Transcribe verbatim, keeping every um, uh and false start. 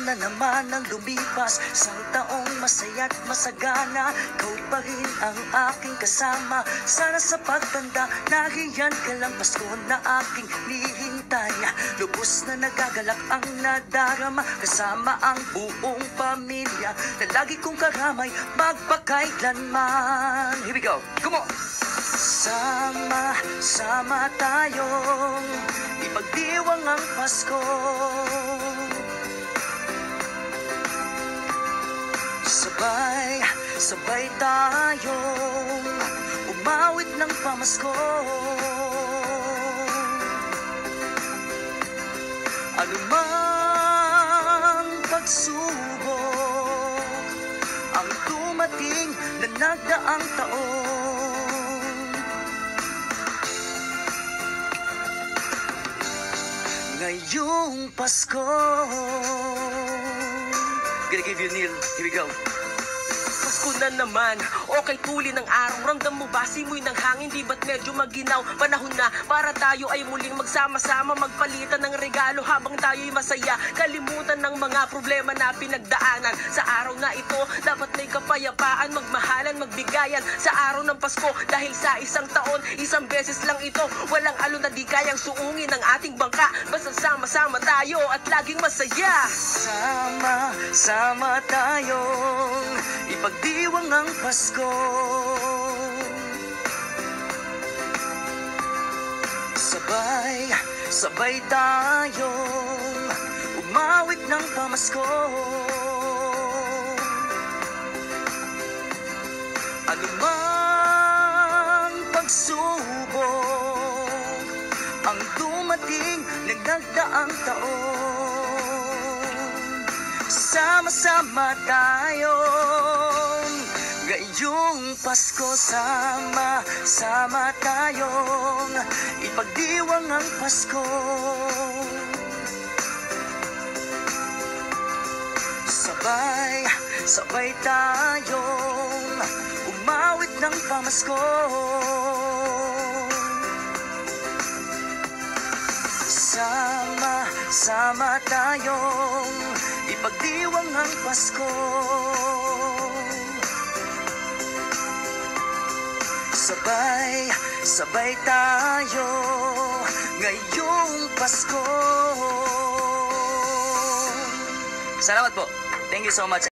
na naman ang lumipas, isang taong masaya't masagana. Ikaw pa rin ang aking kasama, sana sa pagtanda nahiyan ka lang. Pasko na aking hinihintay, lubos na nagagalak ang nadarama, kasama ang buong pamilya na lagi kong karamay magpakailanman. Here we go, come on! Sama, sama tayong ipagdiwang ang Pasko. Sabay, sabay tayong umawit ng pamasko. Anumang pagsubok ang dumating na nagdaang taon, ngayong Pasko. Gonna give you Neil. Here we go. Pasko na naman, okay tuli ng araw. Ramdam mo ba, simoy ng hangin, di ba't medyo maginaw? Panahon na para tayo ay muling magsama-sama, magpalitan ng regalo habang tayo'y masaya. Kalimutan ng mga problema na pinagdaanan. Sa araw na ito, dapat may kapayapaan, magmahalan, magbigayan. Sa araw ng Pasko, dahil sa isang taon, isang beses lang ito. Walang alon na di kayang suungin ng ating bangka. Basta sama-sama tayo at laging masaya. Sama, sama tayong ipagdiwang ang Pasko. Sabay, sabay tayong umawit ng pamasko. Anumang pagsubok ang dumating ng nagdaang taon, sama-sama tayong ngayong Pasko. Sama, sama tayong ipagdiwang ang Pasko. Sabay, sabay tayong umawit ng pamasko. Sama, sama tayong ipagdiwang ang Pasko. Sabay, sabay tayo ngayong Pasko. Salamat po. Thank you so much.